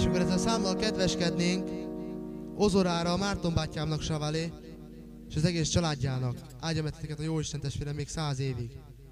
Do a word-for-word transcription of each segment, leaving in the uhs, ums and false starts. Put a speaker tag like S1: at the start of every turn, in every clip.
S1: És akkor ezzel a számmal kedveskednénk Ozorára, a Márton bátyámnak Savalé, és az egész családjának. Áldja meg titeket a Jóisten testvérem még száz évig.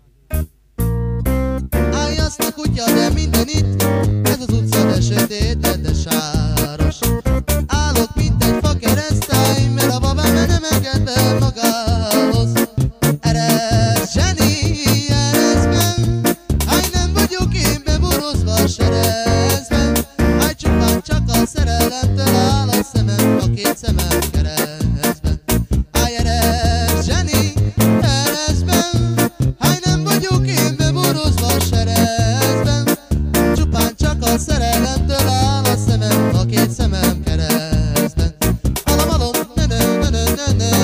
S1: Állj azt a kutya, de minden itt, ez az utca, de sötét, de, de sáros. Állok, mint egy fakeresztály, mert a babám nem enged be magához. Erez, zseni, erezben, állj, nem vagyok én beborozva serezben. Állj, csupán csak a szerelemtől áll a szemem, a két szemem keresztben. Állj, erez, zseni, erezben, állj, nem vagyok én beborozva serezben. Csupán csak a szerelemtől áll a szemem, a két szemem keresztben. Alom, alom, ne ne ne ne ne ne.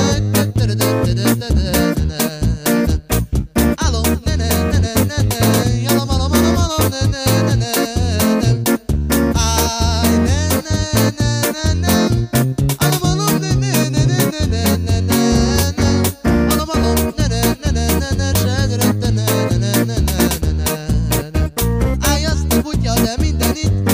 S1: Állj azt a kutya, de minden itt,